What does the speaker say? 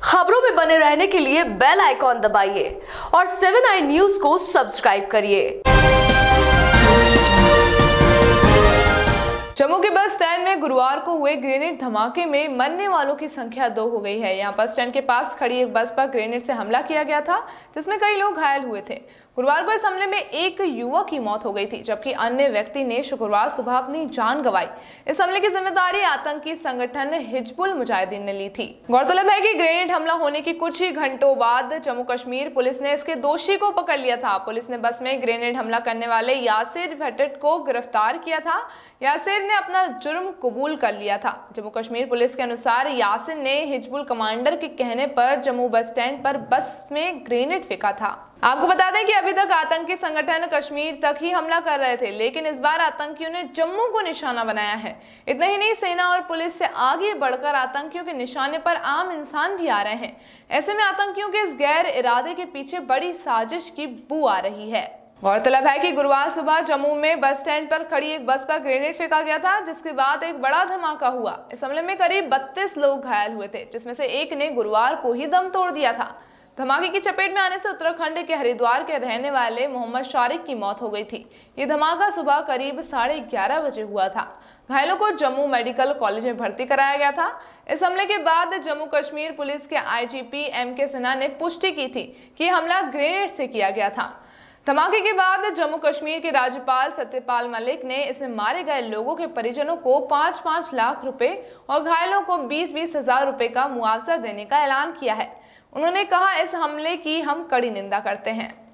खबरों में बने रहने के लिए बेल आइकॉन दबाइए और 7 आई न्यूज को सब्सक्राइब करिए। जम्मू के बस स्टैंड में गुरुवार को हुए ग्रेनेड धमाके में मरने वालों की संख्या 2 हो गई है। यहाँ बस स्टैंड के पास खड़ी एक बस पर ग्रेनेड से हमला किया गया था, जिसमें कई लोग घायल हुए थे। गुरुवार को इस हमले में एक युवक की मौत हो गई थी, जबकि अन्य व्यक्ति ने शुक्रवार सुबह अपनी जान गंवाई। इस हमले की जिम्मेदारी आतंकी संगठन हिजबुल मुजाहिदीन ने ली थी। गौरतलब है कि ग्रेनेड हमला होने के कुछ ही घंटों बाद जम्मू कश्मीर पुलिस ने इसके दोषी को पकड़ लिया था। पुलिस ने बस में ग्रेनेड हमला करने वाले यासिर भट्ट को गिरफ्तार किया था। यासिर ने अपना जुर्म कबूल कर लिया था। जम्मू कश्मीर पुलिस के अनुसार यासिर ने हिजबुल कमांडर के कहने पर जम्मू बस स्टैंड पर बस में ग्रेनेड फेंका था। आपको बता दें कि अभी तक आतंकी संगठन कश्मीर तक ही हमला कर रहे थे, लेकिन इस बार आतंकियों ने जम्मू को निशाना बनाया है। इतना ही नहीं, सेना और पुलिस से आगे बढ़कर आतंकियों के निशाने पर आम इंसान भी आ रहे हैं। ऐसे में आतंकियों के इस गैर इरादे के पीछे बड़ी साजिश की बू आ रही है। गौरतलब है कि गुरुवार सुबह जम्मू में बस स्टैंड पर खड़ी एक बस पर ग्रेनेड फेंका गया था, जिसके बाद एक बड़ा धमाका हुआ। इस हमले में करीब 32 लोग घायल हुए थे, जिसमें से एक ने गुरुवार को ही दम तोड़ दिया था। धमाके की चपेट में आने से उत्तराखंड के हरिद्वार के रहने वाले मोहम्मद शारिक की मौत हो गई थी। ये धमाका सुबह करीब 11:30 बजे हुआ था। घायलों को जम्मू मेडिकल कॉलेज में भर्ती कराया गया था। इस हमले के बाद जम्मू कश्मीर पुलिस के आईजीपी एम.के. सिन्हा ने पुष्टि की थी कि हमला ग्रेनेड से किया गया था। धमाके के बाद जम्मू कश्मीर के राज्यपाल सत्यपाल मलिक ने इसमें मारे गए लोगों के परिजनों को 5-5 लाख रुपए और घायलों को 20-20 हजार रुपए का मुआवजा देने का ऐलान किया है। उन्होंने कहा, इस हमले की हम कड़ी निंदा करते हैं।